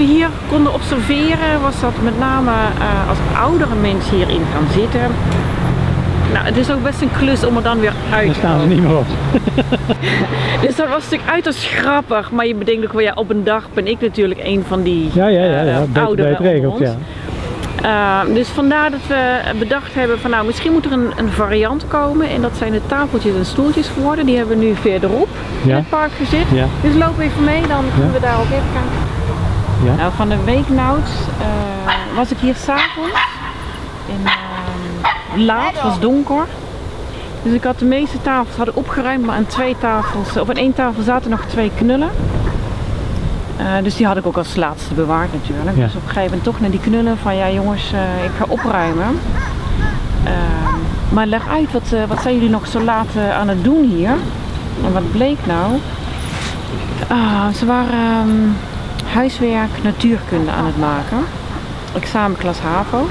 we hier konden observeren was dat met name als oudere mensen hierin gaan zitten. Nou, het is ook best een klus om er dan weer uit te komen. Daar staan ze niet meer op. Dus dat was natuurlijk uiterst grappig. Maar je bedenkt ook wel, ja, op een dag ben ik natuurlijk een van die ouderen onder ons. Ja. Dus vandaar dat we bedacht hebben van nou, misschien moet er een variant komen. En dat zijn de tafeltjes en stoeltjes geworden. Die hebben we nu verderop in het park gezet. Ja. Dus loop even mee, dan kunnen we daar ook even gaan. Ja. Nou, van de week was ik hier s'avonds. Laat, het was donker. Dus ik had de meeste tafels opgeruimd, maar aan één tafel zaten nog 2 knullen. Dus die had ik ook als laatste bewaard natuurlijk. Ja. Dus op een gegeven moment toch naar die knullen van ja jongens, ik ga opruimen. Maar leg uit, wat zijn jullie nog zo laat aan het doen hier? En wat bleek nou? Ze waren huiswerk natuurkunde aan het maken. Examenklas HAVO.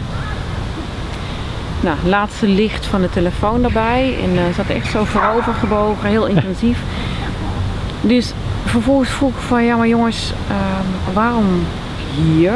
Nou, laatste licht van de telefoon daarbij en zat echt zo voorover gebogen, heel intensief. Dus vervolgens vroeg ik van ja maar jongens, waarom hier?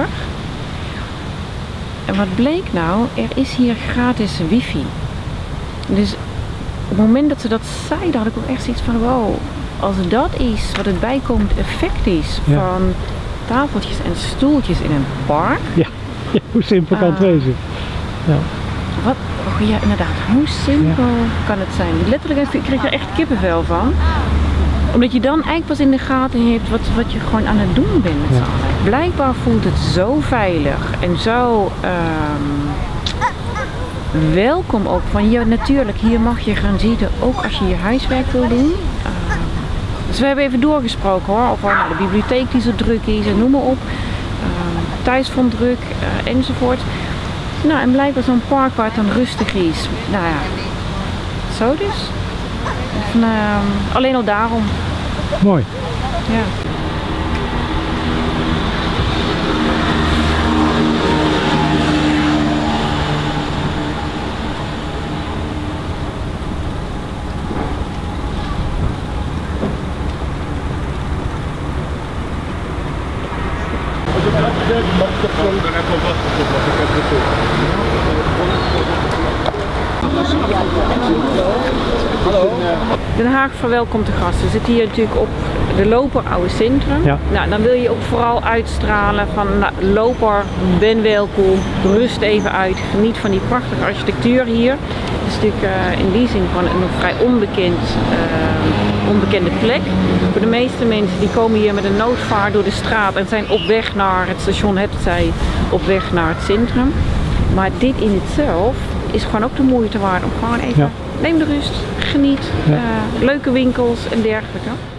En wat bleek nou, er is hier gratis wifi. Dus op het moment dat ze dat zeiden had ik ook echt zoiets van wow, als dat is wat het bijkomend effect is van tafeltjes en stoeltjes in een park. Ja, hoe simpel kan het wezen. Ja. Wat? Oh ja, inderdaad. Hoe simpel kan het zijn? Letterlijk, ik kreeg er echt kippenvel van. Omdat je dan eigenlijk pas in de gaten hebt wat je gewoon aan het doen bent met z'n allen. Blijkbaar voelt het zo veilig en zo welkom ook. Van ja, natuurlijk, hier mag je gaan zitten, ook als je je huiswerk wil doen. Dus we hebben even doorgesproken hoor, over de bibliotheek die zo druk is en noem maar op. Thuis vond druk enzovoort. Nou, en blijkbaar zo'n park waar het dan rustig is. Nou ja, zo dus. Van, alleen al daarom. Mooi. Ja. Hallo. Den Haag verwelkomt de gasten. We zitten hier natuurlijk op de Loper Oude Centrum. Ja. Nou, dan wil je ook vooral uitstralen van nou, Loper, ben welkom, rust even uit, geniet van die prachtige architectuur hier. Het is natuurlijk in die zin gewoon een nog vrij onbekende plek. Voor de meeste mensen die komen hier met een noodvaart door de straat en zijn op weg naar het station Hetzij, op weg naar het centrum. Maar dit in itself is gewoon ook de moeite waard om gewoon even, neem de rust, geniet, leuke winkels en dergelijke.